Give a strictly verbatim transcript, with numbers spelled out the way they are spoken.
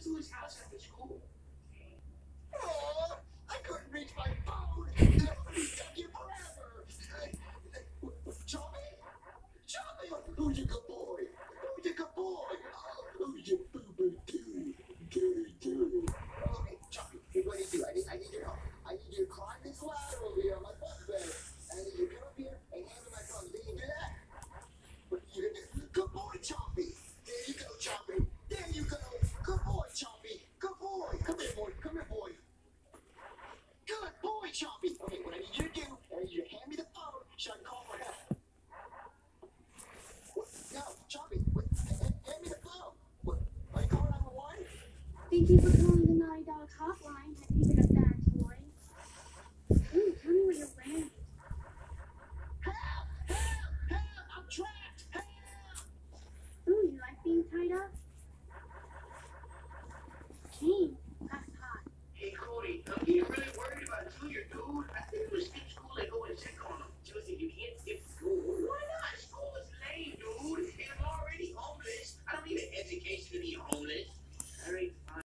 to his house after school. Oh, I couldn't reach my phone. It took you forever. Choppy? Choppy? Who's your good boy? Who's your good boy? Oh, who's your boo-boo dude? Dude, dude. Okay, Choppy, what do you do? I need, I need your help. I need you to climb this ladder over here on my bunk bed. I need you to come up here and hand me my phone. Can you do that? What are you gonna do? Good boy, Choppy. There you go, Choppy. There you go. Good boy, Choppy. Good boy. Come here, boy. Come here, boy. Good boy, Choppy. Okay, what I need you to do, I need you to hand me the phone so I can call for help. What? No, Choppy. What? Hand, hand me the phone. What? Are you calling nine one one? Thank you for calling the ninety dollar hotline.